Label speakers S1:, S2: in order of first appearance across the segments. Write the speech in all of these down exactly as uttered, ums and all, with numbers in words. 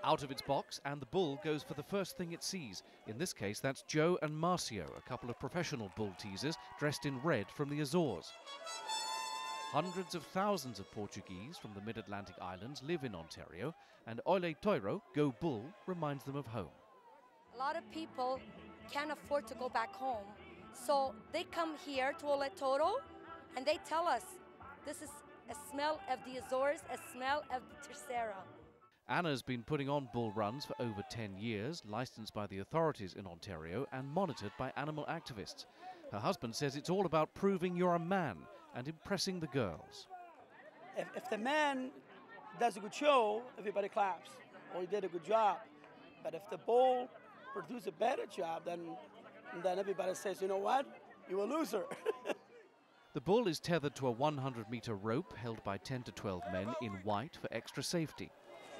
S1: Out of its box, and the bull goes for the first thing it sees. In this case, that's Joe and Marcio, a couple of professional bull teasers dressed in red from the Azores. Hundreds of thousands of Portuguese from the mid-Atlantic islands live in Ontario, and Ole Toiro, Go Bull, reminds them of home.
S2: A lot of people can't afford to go back home, so they come here to Ole Toiro and they tell us this is a smell of the Azores, a smell of the Terceira.
S1: Anna's been putting on bull runs for over ten years, licensed by the authorities in Ontario and monitored by animal activists. Her husband says it's all about proving you're a man and impressing the girls.
S3: If, if the man does a good show, everybody claps, or he did a good job. But if the bull produces a better job, then, then everybody says, you know what, you're a loser.
S1: The bull is tethered to a one hundred metre rope held by ten to twelve men in white for extra safety.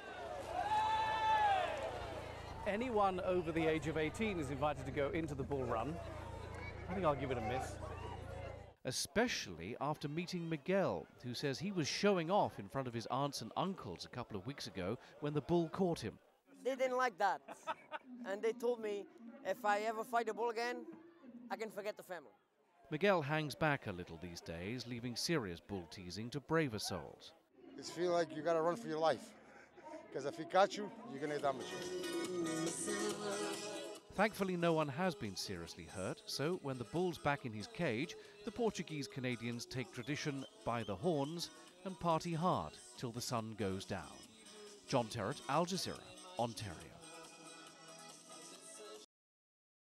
S4: Anyone over the age of eighteen is invited to go into the bull run. I think I'll give it a miss.
S1: Especially after meeting Miguel, who says he was showing off in front of his aunts and uncles a couple of weeks ago when the bull caught him.
S5: They didn't like that. And they told me if I ever fight a bull again, I can forget the family.
S1: Miguel hangs back a little these days, leaving serious bull teasing to braver souls.
S6: It's feel like you gotta run for your life. Because if he got you, you're gonna damage him.
S1: Thankfully, no one has been seriously hurt, so when the bull's back in his cage, the Portuguese Canadians take tradition by the horns and party hard till the sun goes down. John Terrett, Al Jazeera, Ontario.